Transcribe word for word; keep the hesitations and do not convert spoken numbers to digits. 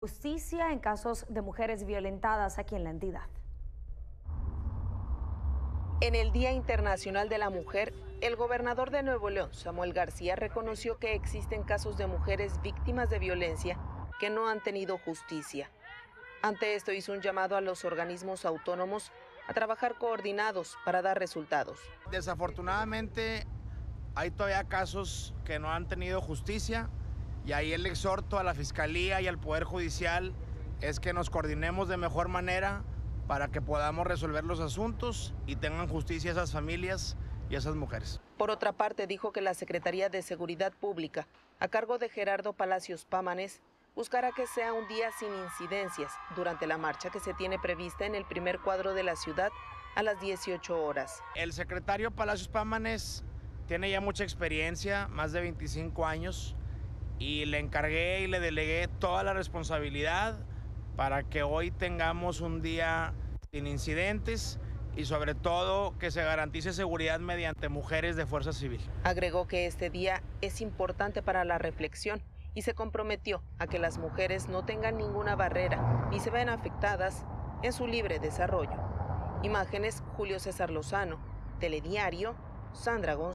justicia en casos de mujeres violentadas aquí en la entidad. En el Día Internacional de la Mujer, el gobernador de Nuevo León, Samuel García, reconoció que existen casos de mujeres víctimas de violencia que no han tenido justicia. Ante esto hizo un llamado a los organismos autónomos a trabajar coordinados para dar resultados. Desafortunadamente hay todavía casos que no han tenido justicia y ahí el exhorto a la Fiscalía y al Poder Judicial es que nos coordinemos de mejor manera para que podamos resolver los asuntos y tengan justicia esas familias y esas mujeres. Por otra parte, dijo que la Secretaría de Seguridad Pública, a cargo de Gerardo Palacios Pámanes, buscará que sea un día sin incidencias durante la marcha que se tiene prevista en el primer cuadro de la ciudad a las dieciocho horas. El secretario Palacios Pámanes tiene ya mucha experiencia, más de veinticinco años, y le encargué y le delegué toda la responsabilidad para que hoy tengamos un día sin incidentes y sobre todo que se garantice seguridad mediante mujeres de Fuerza Civil. Agregó que este día es importante para la reflexión y se comprometió a que las mujeres no tengan ninguna barrera ni se vean afectadas en su libre desarrollo. Imágenes, Julio César Lozano, Telediario, Sandra González.